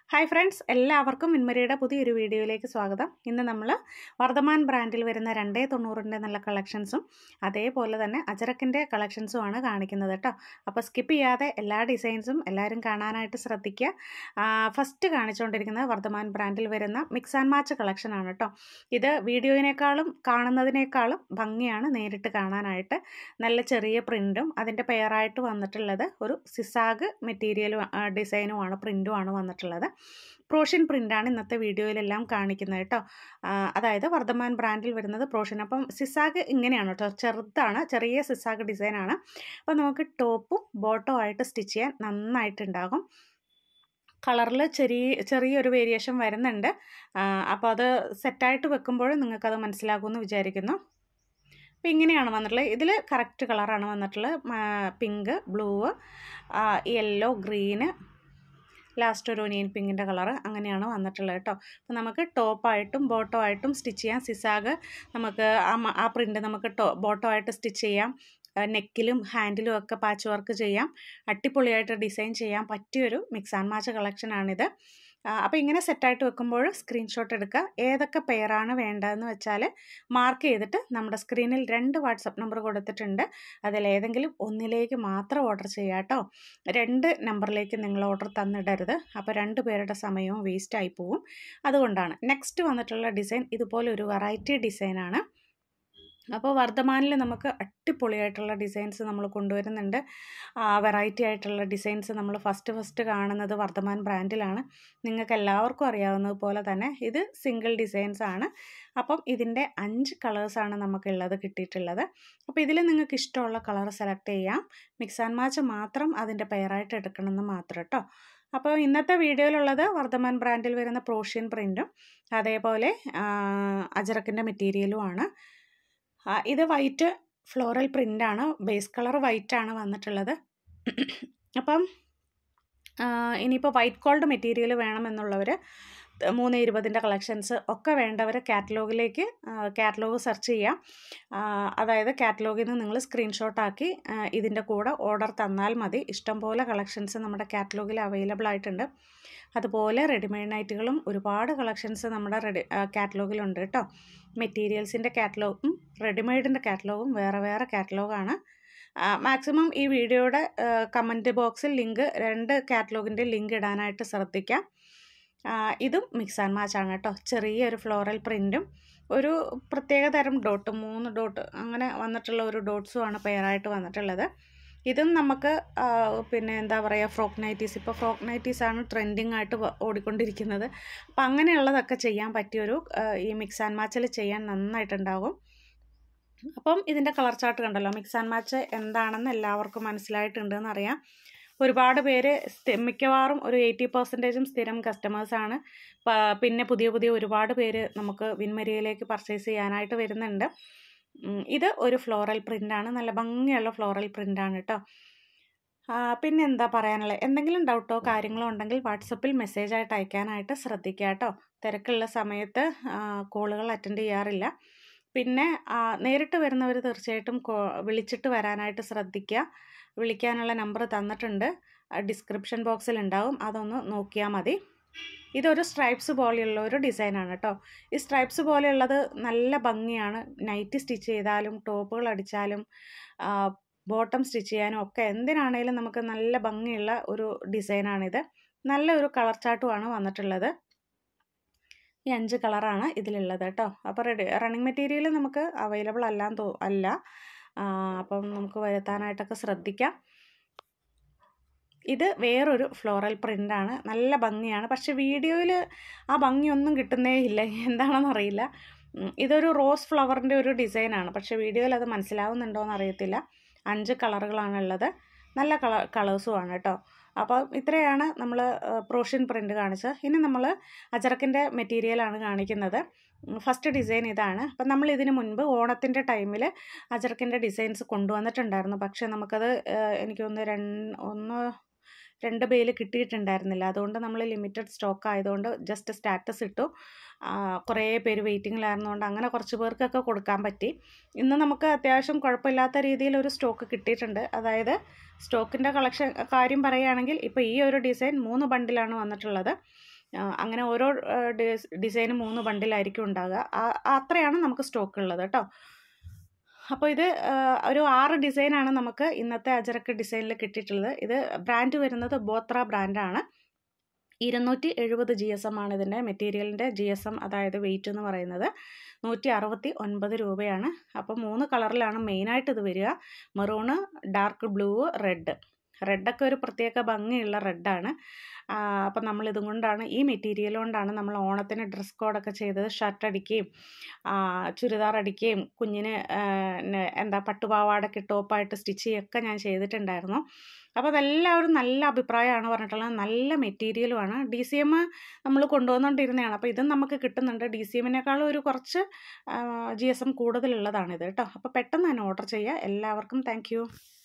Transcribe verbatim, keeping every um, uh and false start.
Hi friends, എല്ലാവർക്കും മിൻമരിയുടെ പുതിയൊരു വീഡിയോയിലേക്ക് സ്വാഗതം. ഇന്ന് നമ്മൾ വർദ്ധമാൻ ബ്രാൻഡിൽ വരുന്ന രണ്ടേ തൊണ്ണൂറിൻ്റെ നല്ല കളക്ഷൻസും അതേപോലെ തന്നെ അജരക്കിൻ്റെ കളക്ഷൻസുമാണ് കാണിക്കുന്നത് കേട്ടോ. അപ്പോൾ സ്കിപ്പ് ചെയ്യാതെ എല്ലാ ഡിസൈൻസും എല്ലാവരും കാണാനായിട്ട് ശ്രദ്ധിക്കുക. ഫസ്റ്റ് കാണിച്ചുകൊണ്ടിരിക്കുന്നത് വർദ്ധമാൻ ബ്രാൻഡിൽ വരുന്ന മിക്സ് ആൻഡ് മാച്ച് കളക്ഷനാണ് കേട്ടോ. ഇത് വീഡിയോയിനേക്കാളും കാണുന്നതിനേക്കാളും ഭംഗിയാണ് നേരിട്ട് കാണാനായിട്ട്. നല്ല ചെറിയ പ്രിൻറ്റും അതിൻ്റെ പെയറായിട്ട് വന്നിട്ടുള്ളത് ഒരു സിസാഗ് മെറ്റീരിയലും ഡിസൈനുമാണ്, പ്രിൻറ്റുമാണ് വന്നിട്ടുള്ളത്. പ്രോഷ്യൻ പ്രിൻ്റാണ് ഇന്നത്തെ വീഡിയോയിലെല്ലാം കാണിക്കുന്നത് കേട്ടോ. അതായത് വർദ്ധമാൻ ബ്രാൻഡിൽ വരുന്നത് പ്രോഷ്യൻ. അപ്പം സിസാഗ് ഇങ്ങനെയാണ് കേട്ടോ, ചെറുതാണ്, ചെറിയ സിസാഗ് ഡിസൈനാണ്. അപ്പോൾ നമുക്ക് ടോപ്പും ബോട്ടവും ആയിട്ട് സ്റ്റിച്ച് ചെയ്യാൻ നന്നായിട്ടുണ്ടാകും. കളറിൽ ചെറിയ ചെറിയൊരു വേരിയേഷൻ വരുന്നുണ്ട്. അപ്പോൾ അത് സെറ്റായിട്ട് വെക്കുമ്പോൾ നിങ്ങൾക്കത് മനസ്സിലാകുമെന്ന് വിചാരിക്കുന്നു. അപ്പോൾ ഇങ്ങനെയാണ് വന്നിട്ടുള്ളത്. ഇതിൽ കറക്റ്റ് കളറാണ് വന്നിട്ടുള്ളത്. Pink, blue, yellow, green, last ഒരു ഒനിയൻ പിങ്കിൻ്റെ കളറ്, അങ്ങനെയാണ് വന്നിട്ടുള്ളത് കേട്ടോ. അപ്പോൾ നമുക്ക് ടോപ്പായിട്ടും ബോട്ടോ ആയിട്ടും സ്റ്റിച്ച് ചെയ്യാം. സിസാഗ് നമുക്ക് ആ പ്രിൻ്റ് നമുക്ക് ടോ ബോട്ടോ ആയിട്ട് സ്റ്റിച്ച് ചെയ്യാം. നെക്കിലും ഹാൻഡിലും ഒക്കെ പാച്ച് വർക്ക് ചെയ്യാം. അടിപൊളിയായിട്ട് ഡിസൈൻ ചെയ്യാൻ പറ്റിയൊരു മിക്സ് ആൻഡ് മാച്ച് കളക്ഷനാണിത്. അപ്പോൾ ഇങ്ങനെ സെറ്റായിട്ട് വെക്കുമ്പോൾ സ്ക്രീൻഷോട്ട് എടുക്കുക. ഏതൊക്കെ പെയറാണ് വേണ്ടതെന്ന് വെച്ചാൽ മാർക്ക് ചെയ്തിട്ട് നമ്മുടെ സ്ക്രീനിൽ രണ്ട് വാട്സപ്പ് നമ്പർ കൊടുത്തിട്ടുണ്ട്. അതിലേതെങ്കിലും ഒന്നിലേക്ക് മാത്രം ഓർഡർ ചെയ്യുക കേട്ടോ. രണ്ട് നമ്പറിലേക്ക് നിങ്ങൾ ഓർഡർ തന്നിടരുത്. അപ്പോൾ രണ്ട് പേരുടെ സമയവും വേസ്റ്റായി പോവും. അതുകൊണ്ടാണ്. നെക്സ്റ്റ് വന്നിട്ടുള്ള ഡിസൈൻ ഇതുപോലെ ഒരു വെറൈറ്റി ഡിസൈനാണ്. അപ്പോൾ വർദ്ധമാനിൽ നമുക്ക് അടിപൊളിയായിട്ടുള്ള ഡിസൈൻസ് നമ്മൾ കൊണ്ടുവരുന്നുണ്ട്. വെറൈറ്റി ആയിട്ടുള്ള ഡിസൈൻസ് നമ്മൾ ഫസ്റ്റ് ഫസ്റ്റ് കാണുന്നത് വർദ്ധമാൻ ബ്രാൻഡിലാണ്. നിങ്ങൾക്ക് എല്ലാവർക്കും അറിയാവുന്നതുപോലെ തന്നെ ഇത് സിംഗിൾ ഡിസൈൻസ് ആണ്. അപ്പം ഇതിൻ്റെ അഞ്ച് കളേഴ്സാണ് നമുക്കുള്ളത് കിട്ടിയിട്ടുള്ളത്. അപ്പോൾ ഇതിൽ നിങ്ങൾക്ക് ഇഷ്ടമുള്ള കളർ സെലക്ട് ചെയ്യാം. മിക്സ് ആൻഡ് മാച്ച് മാത്രം അതിൻ്റെ പെയറായിട്ട് എടുക്കണമെന്ന് മാത്രം കേട്ടോ. അപ്പോൾ ഇന്നത്തെ വീഡിയോയിലുള്ളത് വർദ്ധമാൻ ബ്രാൻഡിൽ വരുന്ന പ്രോഷ്യൻ പ്രിൻറ്റും അതേപോലെ അജറക്കിൻ്റെ മെറ്റീരിയലുമാണ്. ഇത് വൈറ്റ് ഫ്ലോറൽ പ്രിൻ്റാണ്. ബേസ് കളർ വൈറ്റാണ് വന്നിട്ടുള്ളത്. അപ്പം ഇനിയിപ്പോൾ വൈറ്റ് ഗോൾഡ് മെറ്റീരിയൽ വേണമെന്നുള്ളവർ മൂന്ന് ഇരുപതിൻ്റെ കളക്ഷൻസ് ഒക്കെ വേണ്ടവർ കാറ്റലോഗിലേക്ക് കാറ്റലോഗ് സെർച്ച് ചെയ്യാം. അതായത് കാറ്റലോഗിൽ നിന്ന് നിങ്ങൾ സ്ക്രീൻഷോട്ടാക്കി ഇതിൻ്റെ കൂടെ ഓർഡർ തന്നാൽ മതി. ഇഷ്ടംപോലെ കളക്ഷൻസ് നമ്മുടെ കാറ്റലോഗിൽ അവൈലബിൾ ആയിട്ടുണ്ട്. അതുപോലെ റെഡിമെയ്ഡ് നൈറ്റുകളും ഒരുപാട് കളക്ഷൻസ് നമ്മുടെ റെഡി കാറ്റലോഗിലുണ്ട് കേട്ടോ. മെറ്റീരിയൽസിൻ്റെ കാറ്റലോഗും റെഡിമെയ്ഡിൻ്റെ കാറ്റലോഗും വേറെ വേറെ കാറ്റലോഗാണ്. മാക്സിമം ഈ വീഡിയോയുടെ കമൻറ്റ് ബോക്സിൽ ലിങ്ക് രണ്ട് കാറ്റലോഗിൻ്റെ ലിങ്ക് ഇടാനായിട്ട് ശ്രദ്ധിക്കാം. ഇതും മിക്സ് ആൻഡ് മാച്ച് ആണ് കേട്ടോ. ചെറിയൊരു ഫ്ലോറൽ പ്രിൻറ്റും ഒരു പ്രത്യേക തരം ഡോട്ട്, മൂന്ന് ഡോട്ട് അങ്ങനെ വന്നിട്ടുള്ള ഒരു ഡോട്ട്സുമാണ് പെയറായിട്ട് വന്നിട്ടുള്ളത്. ഇതും നമുക്ക് പിന്നെ എന്താ പറയുക, ഫ്രോക്ക് നൈറ്റീസ്, ഇപ്പോൾ ഫ്രോക്ക് നൈറ്റീസാണ് ട്രെൻഡിങ് ആയിട്ട് ഓടിക്കൊണ്ടിരിക്കുന്നത്. അപ്പം അങ്ങനെയുള്ളതൊക്കെ ചെയ്യാൻ പറ്റിയൊരു ഈ മിക്സ് ആൻഡ് മാച്ചിൽ ചെയ്യാൻ നന്നായിട്ടുണ്ടാകും. അപ്പം ഇതിൻ്റെ കളർ ചാർട്ട് കണ്ടല്ലോ. മിക്സ് ആൻഡ് മാച്ച് എന്താണെന്ന് എല്ലാവർക്കും മനസ്സിലായിട്ടുണ്ടെന്ന് അറിയാം. ഒരുപാട് പേര് മിക്കവാറും ഒരു എയ്റ്റി പെർസെൻറ്റേജും സ്ഥിരം കസ്റ്റമേഴ്സാണ്. പിന്നെ പുതിയ പുതിയ ഒരുപാട് പേര് നമുക്ക് വിൻമരിയയിലേക്ക് പർച്ചേസ് ചെയ്യാനായിട്ട് വരുന്നുണ്ട്. ഇത് ഒരു ഫ്ലോറൽ പ്രിൻ്റാണ്. നല്ല ഭംഗിയുള്ള ഫ്ലോറൽ പ്രിൻ്റാണ് കേട്ടോ. പിന്നെ എന്താ പറയാനുള്ളത്, എന്തെങ്കിലും ഡൗട്ടോ കാര്യങ്ങളോ ഉണ്ടെങ്കിൽ വാട്സപ്പിൽ മെസ്സേജായിട്ട് അയക്കാനായിട്ട് ശ്രദ്ധിക്കുക കേട്ടോ. തിരക്കുള്ള സമയത്ത് കോളുകൾ അറ്റൻഡ് ചെയ്യാറില്ല. പിന്നെ നേരിട്ട് വരുന്നവർ തീർച്ചയായിട്ടും വിളിച്ചിട്ട് വരാനായിട്ട് ശ്രദ്ധിക്കുക. വിളിക്കാനുള്ള നമ്പർ തന്നിട്ടുണ്ട്, ഡിസ്ക്രിപ്ഷൻ ബോക്സിൽ ഉണ്ടാവും, അതൊന്ന് നോക്കിയാൽ മതി. ഇതൊരു സ്ട്രൈപ്സ് പോലെയുള്ള ഒരു ഡിസൈനാണ് കേട്ടോ. ഈ സ്ട്രൈപ്സ് പോലെയുള്ളത് നല്ല ഭംഗിയാണ്. നൈറ്റ് സ്റ്റിച്ച് ചെയ്താലും ടോപ്പുകൾ അടിച്ചാലും ബോട്ടം സ്റ്റിച്ച് ചെയ്യാനും ഒക്കെ എന്തിനാണേലും നമുക്ക് നല്ല ഭംഗിയുള്ള ഒരു ഡിസൈനാണിത്. നല്ലൊരു കളർ ചാർട്ടുമാണ് വന്നിട്ടുള്ളത്. ഈ അഞ്ച് കളറാണ് ഇതിലുള്ളത് കേട്ടോ. അപ്പോൾ റെഡി റണ്ണിങ് മെറ്റീരിയൽ നമുക്ക് അവൈലബിൾ അല്ലാന്ന് തോ അല്ല അപ്പം നമുക്ക് വരുത്താനായിട്ടൊക്കെ ശ്രദ്ധിക്കാം. ഇത് വേറൊരു ഫ്ലോറൽ പ്രിൻ്റാണ്. നല്ല ഭംഗിയാണ്. പക്ഷേ വീഡിയോയിൽ ആ ഭംഗിയൊന്നും കിട്ടുന്നേ ഇല്ല, എന്താണെന്നറിയില്ല. ഇതൊരു റോസ് ഫ്ലവറിൻ്റെ ഒരു ഡിസൈനാണ്. പക്ഷേ വീഡിയോയിൽ അത് മനസ്സിലാവുന്നുണ്ടോയെന്ന് അറിയത്തില്ല. അഞ്ച് കളറുകളാണുള്ളത്. നല്ല കളർ കളേഴ്സുമാണ് കേട്ടോ. അപ്പോൾ ഇത്രയാണ് നമ്മൾ പ്രോഷ്യൻ പ്രിൻ്റ് കാണിച്ചത്. ഇനി നമ്മൾ അജറക്കിൻ്റെ മെറ്റീരിയലാണ് കാണിക്കുന്നത്. ഫസ്റ്റ് ഡിസൈൻ ഇതാണ്. അപ്പം നമ്മൾ ഇതിന് മുൻപ് ഓണത്തിൻ്റെ ടൈമിൽ അജറക്കിൻ്റെ ഡിസൈൻസ് കൊണ്ടുവന്നിട്ടുണ്ടായിരുന്നു. പക്ഷേ നമുക്കത് എനിക്ക് ഒന്ന് രണ്ട് ഒന്ന് രണ്ട് ബേയിൽ കിട്ടിയിട്ടുണ്ടായിരുന്നില്ല. അതുകൊണ്ട് നമ്മൾ ലിമിറ്റഡ് സ്റ്റോക്ക് ആയതുകൊണ്ട് ജസ്റ്റ് സ്റ്റാറ്റസ് ഇട്ടു. കുറേ പേര് വെയിറ്റിങ്ങിലായിരുന്നുകൊണ്ട് അങ്ങനെ കുറച്ച് പേർക്കൊക്കെ കൊടുക്കാൻ പറ്റി. ഇന്ന് നമുക്ക് അത്യാവശ്യം കുഴപ്പമില്ലാത്ത രീതിയിൽ ഒരു സ്റ്റോക്ക് കിട്ടിയിട്ടുണ്ട്. അതായത് സ്റ്റോക്കിൻ്റെ കളക്ഷൻ കാര്യം പറയുകയാണെങ്കിൽ ഇപ്പോൾ ഈ ഒരു ഡിസൈൻ മൂന്ന് ബണ്ടിലാണ് വന്നിട്ടുള്ളത്. അങ്ങനെ ഓരോ ഡിസൈന് മൂന്ന് ബണ്ടിലായിരിക്കും ഉണ്ടാകുക. അത്രയാണ് നമുക്ക് സ്റ്റോക്ക് ഉള്ളത് കേട്ടോ. അപ്പോൾ ഇത് ഒരു ആറ് ഡിസൈനാണ് നമുക്ക് ഇന്നത്തെ അജരക്ക് ഡിസൈനിൽ കിട്ടിയിട്ടുള്ളത്. ഇത് ബ്രാൻഡ് വരുന്നത് ബോത്ര ബ്രാൻഡാണ്. ഇരുന്നൂറ്റി എഴുപത് ജി എസ് എം ആണ് ഇതിൻ്റെ മെറ്റീരിയലിൻ്റെ ജി എസ് എം, അതായത് വെയിറ്റ് എന്ന് പറയുന്നത്. നൂറ്റി അറുപത്തി ഒൻപത് രൂപയാണ്. അപ്പോൾ മൂന്ന് കളറിലാണ് മെയിനായിട്ട് ഇത് വരിക. Maroon, dark blue, red. റെഡൊക്കെ ഒരു പ്രത്യേക ഭംഗിയുള്ള റെഡാണ്. അപ്പം നമ്മളിതും കൊണ്ടാണ്, ഈ മെറ്റീരിയൽ കൊണ്ടാണ് നമ്മൾ ഓണത്തിന് ഡ്രസ് കോഡൊക്കെ ചെയ്തത്. ഷർട്ട് അടിക്കുകയും ചുരിദാർ അടിക്കുകയും കുഞ്ഞിന് എന്താ പട്ടുപാവാടൊക്കെ ടോപ്പായിട്ട് സ്റ്റിച്ച് ചെയ്യുകയൊക്കെ ഞാൻ ചെയ്തിട്ടുണ്ടായിരുന്നു. അപ്പോൾ അതെല്ലാവരും നല്ല അഭിപ്രായമാണ് പറഞ്ഞിട്ടുള്ളത്. നല്ല മെറ്റീരിയലുമാണ്. ഡി സി എം നമ്മൾ കൊണ്ടുവന്നുകൊണ്ടിരുന്നതാണ്. അപ്പോൾ ഇതും നമുക്ക് കിട്ടുന്നുണ്ട്. ഡി സി എമ്മിനേക്കാളും ഒരു കുറച്ച് ജി എസ് എം കൂടുതലുള്ളതാണിത് കേട്ടോ. അപ്പോൾ പെട്ടെന്ന് തന്നെ ഓർഡർ ചെയ്യുക. എല്ലാവർക്കും താങ്ക്